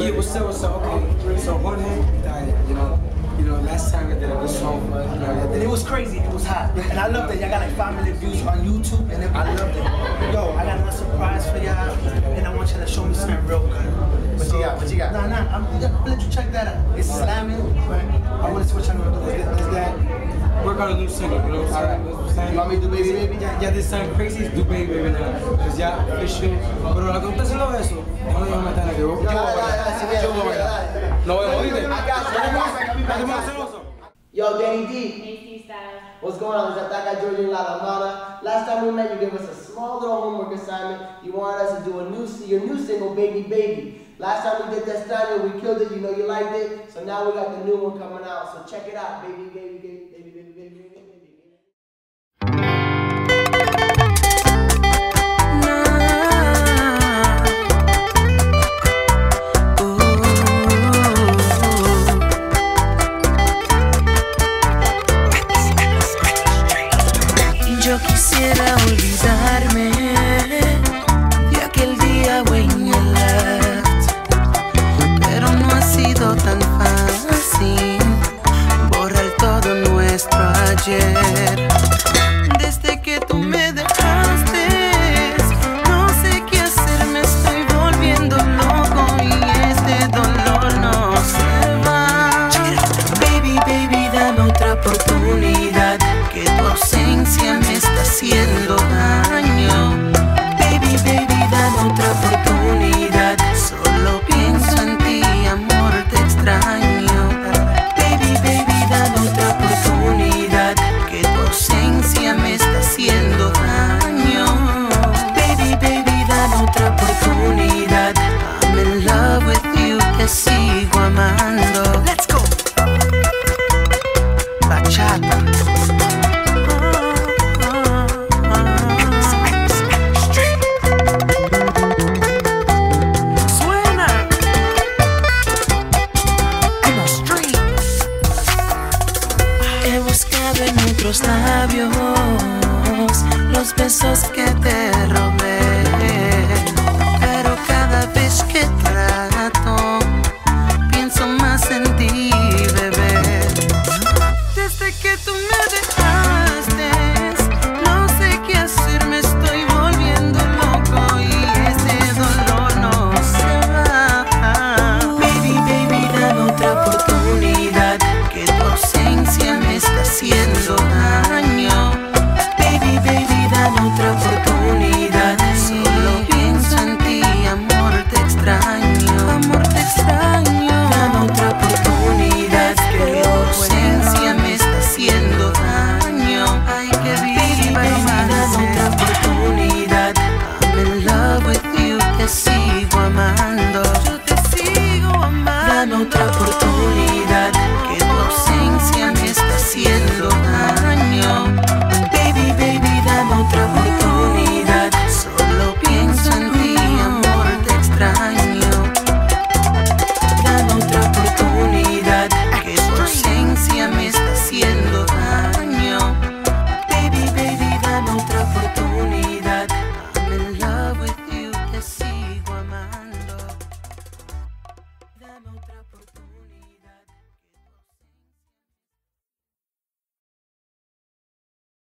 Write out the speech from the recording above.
Yeah, what's up? Okay, so Jorgie died, you know, last time I did a good song for us, and it was crazy, it was hot. And I loved it. Y'all got like 5 million views on YouTube, and I loved it. Yo, I got another surprise for y'all, and I want you to show me something real good. What you got? Nah, I'm gonna let you check that out. It's slamming, but I want to see what y'all gonna do. Is that work on a new single, you know what I'm saying? You want me to do Baby Baby? Ya this time crazy is do Baby Baby now. Cause ya official. Pero la que usted haciendo eso, no lo digo meter que yo no voy a morir. Yo, Danny D. Hasty style. What's going on? It's Ataca Jorgie and La Alemana. Last time we met, you gave us a small little homework assignment. You wanted us to do your new single, Baby Baby. Last time we did Te Extrano, we killed it. You know you liked it. So now we got the new one coming out. So check it out, Baby Baby Baby Baby Baby Baby Baby Baby. Yo quisiera olvidarme de aquel día when you left, pero no ha sido tan fácil borrar todo nuestro ayer. Desde que tú me dejaste, no sé qué hacer, me estoy volviendo loco y este dolor no se va. Baby, baby, dame otra oportunidad, que tu ausencia me está haciendo daño. Baby, baby, dame otra oportunidad, solo pienso en ti, amor, te extraño. Baby, baby, dame otra oportunidad, que tu ausencia me está haciendo daño. Baby, baby, dame otra oportunidad, I'm in love with you, te sigo amando. Let's go. Bachata. Otros labios, los besos que te robé, pero cada vez que trato, pienso más en ti, bebé. Desde que tú me dejaste, no sé qué hacer, me estoy volviendo loco y este dolor no se va. Baby, baby, dame otra oportunidad, que tu ausencia me está haciendo daño. Baby, baby, dame otra oportunidad, solo pienso en ti, amor, te extraño. Amor, te extraño. Dame otra oportunidad, que tu ausencia me está haciendo daño. Ay, que baby, baby, dame otra oportunidad, I'm in love with you, te sigo